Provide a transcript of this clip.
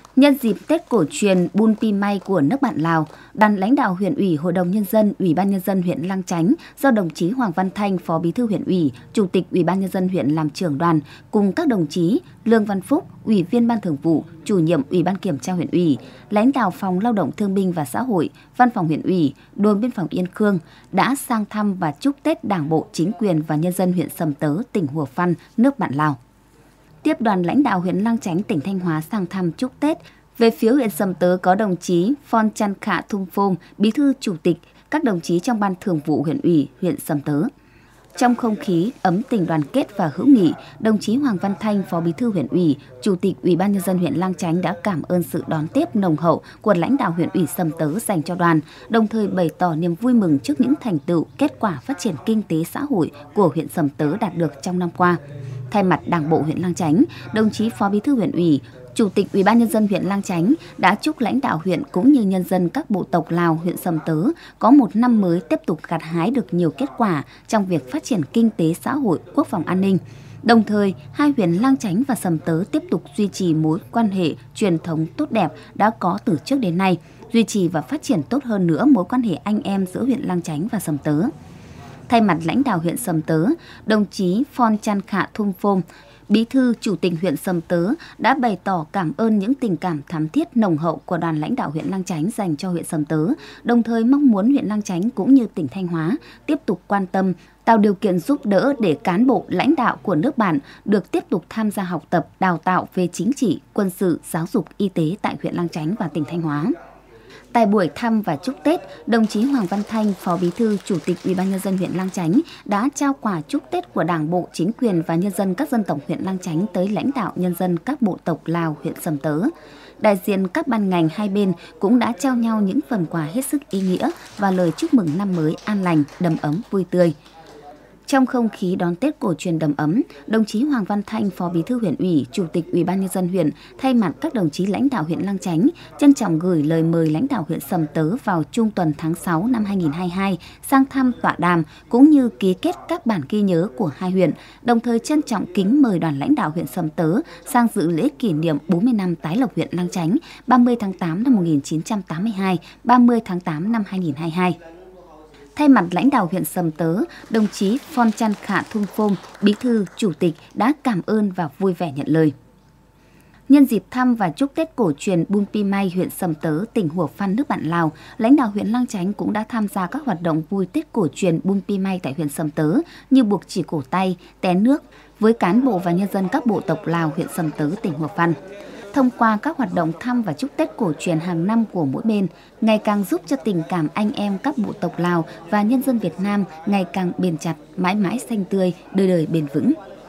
Nhân dịp Tết cổ truyền Bun Pi May của nước bạn Lào, đoàn lãnh đạo huyện ủy, Hội đồng Nhân dân, Ủy ban Nhân dân huyện Lang Chánh do đồng chí Hoàng Văn Thanh, Phó Bí thư huyện ủy, Chủ tịch Ủy ban Nhân dân huyện làm trưởng đoàn, cùng các đồng chí Lương Văn Phúc, Ủy viên Ban Thường vụ, Chủ nhiệm Ủy ban Kiểm tra huyện ủy, lãnh đạo Phòng Lao động Thương binh và Xã hội, Văn phòng huyện ủy, đồn biên phòng Yên Khương đã sang thăm và chúc Tết Đảng bộ, chính quyền và nhân dân huyện Sầm Tớ, tỉnh Hủa Phăn, nước bạn Lào. Tiếp đoàn lãnh đạo huyện Lang Chánh, tỉnh Thanh Hóa sang thăm chúc Tết, về phía huyện Sầm Tớ có đồng chí Phon Chan Khạ Thung Phôm, Bí thư Chủ tịch, các đồng chí trong Ban Thường vụ huyện ủy huyện Sầm Tớ. Trong không khí ấm tình đoàn kết và hữu nghị, đồng chí Hoàng Văn Thanh, Phó Bí thư huyện ủy, Chủ tịch Ủy ban Nhân dân huyện Lang Chánh đã cảm ơn sự đón tiếp nồng hậu của lãnh đạo huyện ủy Sầm Tớ dành cho đoàn, đồng thời bày tỏ niềm vui mừng trước những thành tựu, kết quả phát triển kinh tế xã hội của huyện Sầm Tớ đạt được trong năm qua. Thay mặt Đảng bộ huyện Lang Chánh, đồng chí Phó Bí thư huyện ủy, Chủ tịch Ủy ban Nhân dân huyện Lang Chánh đã chúc lãnh đạo huyện cũng như nhân dân các bộ tộc Lào, huyện Sầm Tớ có một năm mới tiếp tục gặt hái được nhiều kết quả trong việc phát triển kinh tế xã hội, quốc phòng an ninh. Đồng thời, hai huyện Lang Chánh và Sầm Tớ tiếp tục duy trì mối quan hệ truyền thống tốt đẹp đã có từ trước đến nay, duy trì và phát triển tốt hơn nữa mối quan hệ anh em giữa huyện Lang Chánh và Sầm Tớ. Thay mặt lãnh đạo huyện Sầm Tớ, đồng chí Phon Chan Khạ Thung Phôm, Bí thư Chủ tịch huyện Sầm Tớ đã bày tỏ cảm ơn những tình cảm thắm thiết nồng hậu của đoàn lãnh đạo huyện Lang Chánh dành cho huyện Sầm Tớ, đồng thời mong muốn huyện Lang Chánh cũng như tỉnh Thanh Hóa tiếp tục quan tâm, tạo điều kiện giúp đỡ để cán bộ lãnh đạo của nước bạn được tiếp tục tham gia học tập, đào tạo về chính trị, quân sự, giáo dục, y tế tại huyện Lang Chánh và tỉnh Thanh Hóa. Tại buổi thăm và chúc Tết, đồng chí Hoàng Văn Thanh, Phó Bí thư Chủ tịch Ủy ban Nhân dân huyện Lang Chánh đã trao quà chúc Tết của Đảng bộ, chính quyền và nhân dân các dân tộc huyện Lang Chánh tới lãnh đạo nhân dân các bộ tộc Lào, huyện Sầm Tớ. Đại diện các ban ngành hai bên cũng đã trao nhau những phần quà hết sức ý nghĩa và lời chúc mừng năm mới an lành, đầm ấm, vui tươi. Trong không khí đón Tết cổ truyền đầm ấm, đồng chí Hoàng Văn Thanh, Phó Bí thư huyện ủy, Chủ tịch Ủy ban Nhân dân huyện thay mặt các đồng chí lãnh đạo huyện Lang Chánh trân trọng gửi lời mời lãnh đạo huyện Sầm Tớ vào trung tuần tháng 6 năm 2022 sang thăm tọa đàm cũng như ký kết các bản ghi nhớ của hai huyện, đồng thời trân trọng kính mời đoàn lãnh đạo huyện Sầm Tớ sang dự lễ kỷ niệm 40 năm tái lập huyện Lang Chánh 30 tháng 8 năm 1982, 30 tháng 8 năm 2022. Thay mặt lãnh đạo huyện Sầm Tớ, đồng chí Phon Chan Khạ Thung Phôm, Bí thư Chủ tịch đã cảm ơn và vui vẻ nhận lời. Nhân dịp thăm và chúc Tết cổ truyền Bun Pi May huyện Sầm Tớ, tỉnh Hủa Phăn, nước bạn Lào, lãnh đạo huyện Lang Chánh cũng đã tham gia các hoạt động vui Tết cổ truyền Bun Pi May tại huyện Sầm Tớ như buộc chỉ cổ tay, té nước với cán bộ và nhân dân các bộ tộc Lào, huyện Sầm Tớ, tỉnh Hủa Phăn. Thông qua các hoạt động thăm và chúc Tết cổ truyền hàng năm của mỗi bên, ngày càng giúp cho tình cảm anh em các bộ tộc Lào và nhân dân Việt Nam ngày càng bền chặt, mãi mãi xanh tươi, đời đời bền vững.